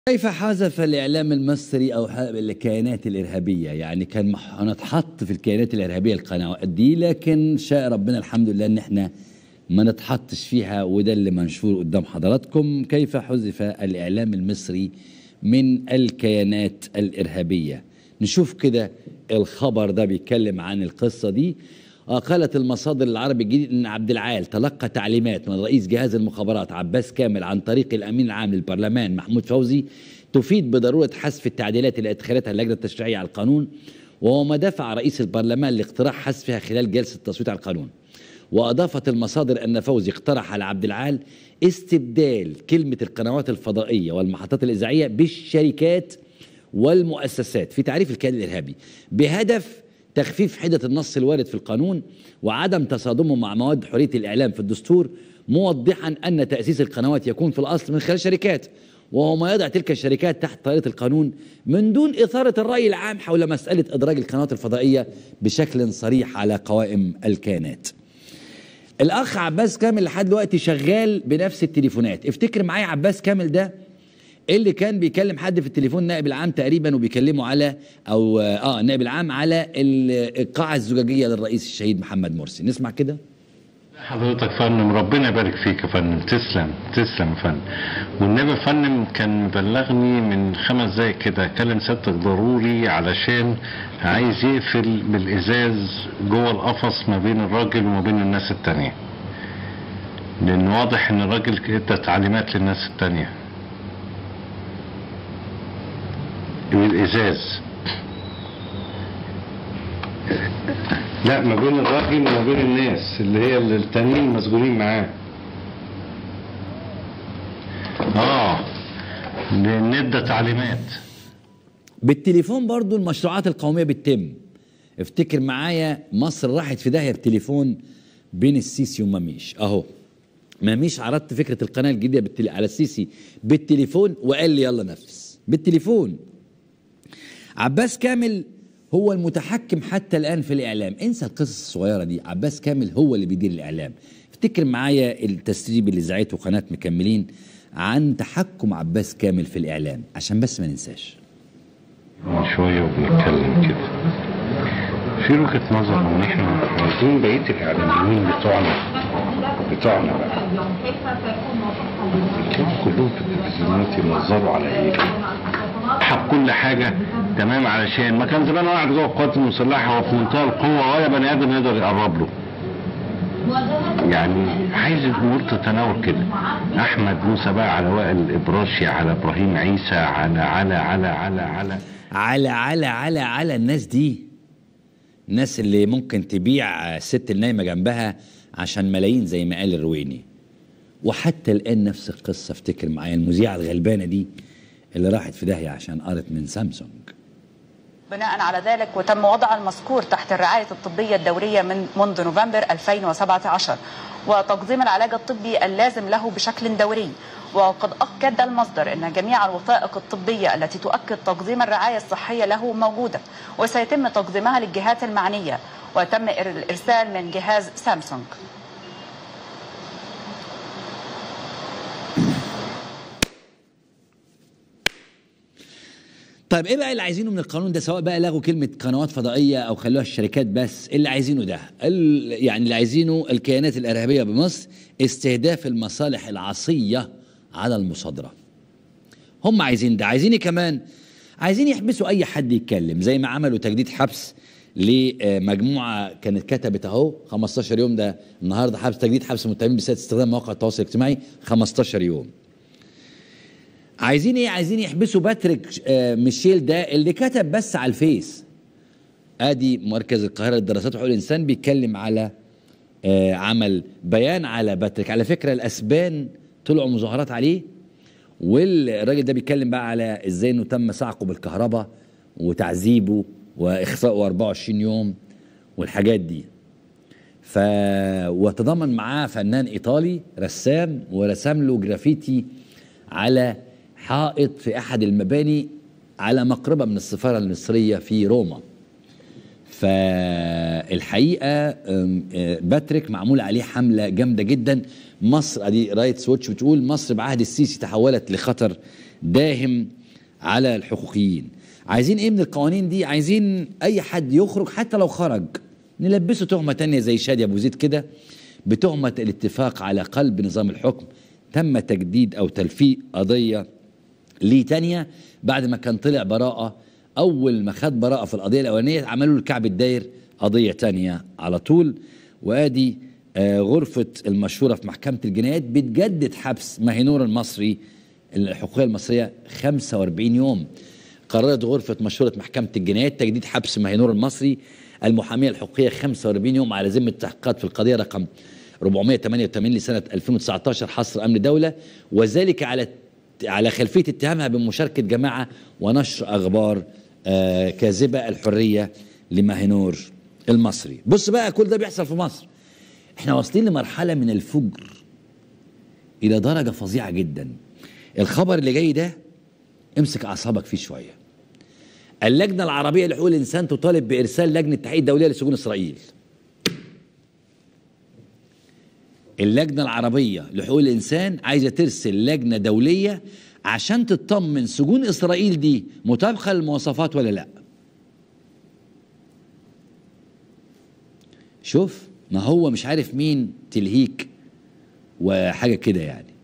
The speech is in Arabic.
كيف حذف الإعلام المصري أو الكيانات الإرهابية؟ يعني كان هنتحط في الكيانات الإرهابية القنوات دي، لكن شاء ربنا الحمد لله إن إحنا ما نتحطش فيها، وده اللي منشور قدام حضراتكم. كيف حذف الإعلام المصري من الكيانات الإرهابية؟ نشوف كده الخبر ده بيتكلم عن القصة دي. قالت المصادر العربي الجديد ان عبد العال تلقى تعليمات من رئيس جهاز المخابرات عباس كامل عن طريق الامين العام للبرلمان محمود فوزي تفيد بضروره حذف التعديلات اللي ادخلتها اللجنه التشريعيه على القانون، وهو ما دفع رئيس البرلمان لاقتراح حذفها خلال جلسه التصويت على القانون. واضافت المصادر ان فوزي اقترح على عبد العال استبدال كلمه القنوات الفضائيه والمحطات الاذاعيه بالشركات والمؤسسات في تعريف الكيان الارهابي، بهدف تخفيف حدة النص الوارد في القانون وعدم تصادمه مع مواد حرية الإعلام في الدستور، موضحا أن تأسيس القنوات يكون في الأصل من خلال شركات، وهو ما يضع تلك الشركات تحت طائلة القانون من دون إثارة الرأي العام حول مسألة إدراج القنوات الفضائية بشكل صريح على قوائم الكيانات. الأخ عباس كامل لحد دلوقتي شغال بنفس التليفونات. افتكر معايا عباس كامل ده اللي كان بيكلم حد في التليفون، نائب العام تقريبا، وبيكلمه على نائب العام على القاعة الزجاجية للرئيس الشهيد محمد مرسي. نسمع كده. حضرتك فندم، ربنا يبارك فيك يا فندم. تسلم تسلم يا فندم. والنبي يا فندم كان مبلغني من 5 دقايق كده، كلم سيادتك ضروري علشان عايز يقفل بالازاز جوه القفص ما بين الراجل وما بين الناس التانية، لان واضح ان الراجل ادى تعليمات للناس التانية بالازاز. لا، ما بين الراجل وما بين الناس اللي هي التانيين المسجونين معاه. ندى تعليمات بالتليفون. برضو المشروعات القومية بتتم. افتكر معايا مصر راحت في داهية بتليفون بين السيسي وماميش. اهو ماميش عرضت فكرة القناة الجديدة على السيسي بالتليفون وقال لي يلا نفذ بالتليفون. عباس كامل هو المتحكم حتى الآن في الإعلام. انسى القصص الصغيرة دي. عباس كامل هو اللي بيدير الإعلام. افتكر معايا التسريب اللي زعيته قناة مكملين عن تحكم عباس كامل في الإعلام عشان بس ما ننساش. من شوية وبنتكلم كده في وجهة نظر ان احنا عايزين بقية الإعلاميين بتوعنا بقى كلهم في التلفزيونات ينظروا على ايه؟ حق كل حاجة تمام، علشان ما كان زمان واحد جوه القوات المسلحة وفي منتهى القوة ولا بني آدم يقدر يقرب له. يعني عايز الأمور تتناول كده. أحمد موسى بقى على وائل إبراشي على إبراهيم عيسى على الناس دي، الناس اللي ممكن تبيع الست النايمة جنبها عشان ملايين زي ما قال الرويني. وحتى الآن نفس القصة. افتكر معايا المذيعة الغلبانة دي اللي راحت في داهية عشان قرت من سامسونج. بناء على ذلك وتم وضع المذكور تحت الرعاية الطبية الدورية منذ نوفمبر 2017 وتقديم العلاج الطبي اللازم له بشكل دوري. وقد أكد المصدر أن جميع الوثائق الطبية التي تؤكد تقديم الرعاية الصحية له موجودة وسيتم تقديمها للجهات المعنية، وتم الإرسال من جهاز سامسونج. طيب ايه بقى اللي عايزينه من القانون ده؟ سواء بقى لغوا كلمة قنوات فضائية او خلوها الشركات بس، اللي عايزينه ده يعني اللي عايزينه الكيانات الارهابية بمصر استهداف المصالح العصية على المصادرة. هم عايزين ده. عايزين كمان عايزين يحبسوا اي حد يتكلم، زي ما عملوا تجديد حبس لمجموعة كانت كتبت اهو 15 يوم. ده النهارده حبس تجديد حبس متهمين بسبب استخدام مواقع التواصل الاجتماعي 15 يوم. عايزين ايه؟ عايزين يحبسوا باتريك ميشيل ده اللي كتب بس على الفيس. ادي مركز القاهره للدراسات وحقوق الانسان بيتكلم على عمل بيان على باتريك. على فكره الاسبان طلعوا مظاهرات عليه، والراجل ده بيتكلم بقى على ازاي انه تم صعقه بالكهرباء وتعذيبه واخفائه 24 يوم والحاجات دي. وتضامن معاه فنان ايطالي رسام ورسم له جرافيتي على حائط في أحد المباني على مقربة من السفارة المصرية في روما. فالحقيقه باتريك معمول عليه حمله جامده جدا. مصر ادي رايتس ووتش بتقول مصر بعهد السيسي تحولت لخطر داهم على الحقوقيين. عايزين ايه من القوانين دي؟ عايزين اي حد يخرج حتى لو خرج نلبسه تهمه تانية زي شادي ابو زيد كده بتهمه الاتفاق على قلب نظام الحكم. تم تجديد او تلفيق قضيه ليه تانية بعد ما كان طلع براءه. اول ما خد براءه في القضيه الاولانيه عملوا له الكعب الداير قضيه تانية على طول. وادي غرفه المشهوره في محكمه الجنايات بتجدد حبس ماهينور المصري الحقوقيه المصريه 45 يوم. قررت غرفه مشهوره محكمه الجنايات تجديد حبس ماهينور المصري المحاميه الحقوقيه 45 يوم على ذمه التحقيقات في القضيه رقم 488 لسنه 2019 حصر امن دوله، وذلك على خلفيه اتهامها بمشاركه جماعه ونشر اخبار كاذبه الحريه لماهينور المصري. بص بقى كل ده بيحصل في مصر. احنا واصلين لمرحله من الفجر الى درجه فظيعه جدا. الخبر اللي جاي ده امسك اعصابك فيه شويه. اللجنه العربيه لحقوق الانسان تطالب بارسال لجنه تحقيق دوليه لسجون اسرائيل. اللجنه العربيه لحقوق الانسان عايزه ترسل لجنه دوليه عشان تطمن سجون اسرائيل دي مطابقه للمواصفات ولا لا. شوف ما هو مش عارف مين تلهيك وحاجه كده يعني.